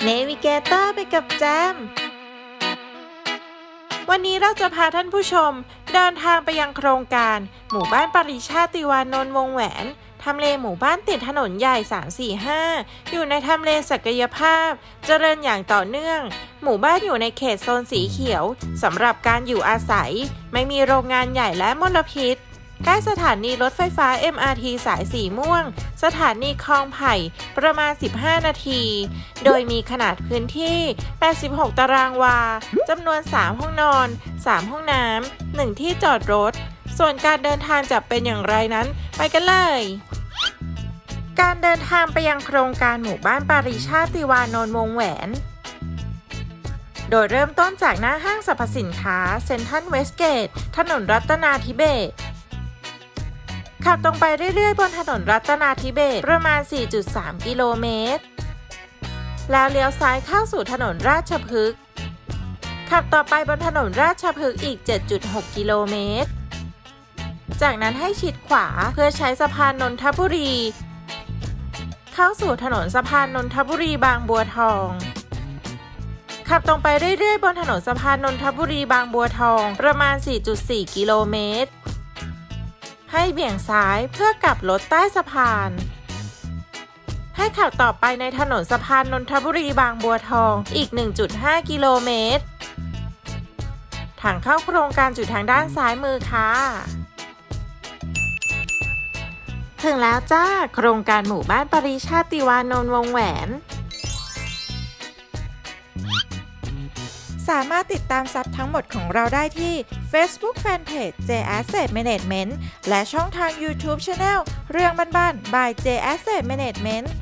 เนวิเกเตอร์ไปกับแจมวันนี้เราจะพาท่านผู้ชมเดินทางไปยังโครงการหมู่บ้านปริชาติวานนท์วงแหวนทำเลหมู่บ้านติดถนนใหญ่ 345 อยู่ในทำเลศักยภาพเจริญอย่างต่อเนื่องหมู่บ้านอยู่ในเขตโซนสีเขียวสำหรับการอยู่อาศัยไม่มีโรงงานใหญ่และมลพิษใกล้สถานีรถไฟฟ้า MRT สายสีม่วงสถานีคลองไผ่ประมาณ15นาทีโดยมีขนาดพื้นที่86ตารางวาจำนวน3ห้องนอน3ห้องน้ำ1ที่จอดรถส่วนการเดินทางจะเป็นอย่างไรนั้นไปกันเลยการเดินทางไปยังโครงการหมู่บ้านปริชาติวานนท์วงแหวนโดยเริ่มต้นจากหน้าห้างสรรพสินค้าเซ็นทรัลเวสเกตถนนรัตนาธิเบศรขับตรงไปเรื่อยๆบนถนนรัตนาธิเบศรประมาณ 4.3 กิโลเมตรแล้วเลี้ยวซ้ายเข้าสู่ถนนราชพฤกษ์ขับต่อไปบนถนนราชพฤกษ์อีก 7.6 กิโลเมตรจากนั้นให้ชิดขวาเพื่อใช้สะพานนนทบุรีเข้าสู่ถนนสะพานนนทบุรีบางบัวทองขับตรงไปเรื่อยๆบนถนนสะพานนนทบุรีบางบัวทองประมาณ 4.4 กิโลเมตรให้เบี่ยงซ้ายเพื่อกลับรถใต้สะพานให้ขับต่อไปในถนนสะพานนนทบุรีบางบัวทองอีก 1.5 กิโลเมตรทางเข้าโครงการอยู่ทางด้านซ้ายมือค่ะถึงแล้วจ้าโครงการหมู่บ้านปริชาติวานนท์วงแหวนสามารถติดตามซับทั้งหมดของเราได้ที่ Facebook Fanpage J Asset Management และช่องทาง YouTube Channel เรื่องบ้านๆ by J Asset Management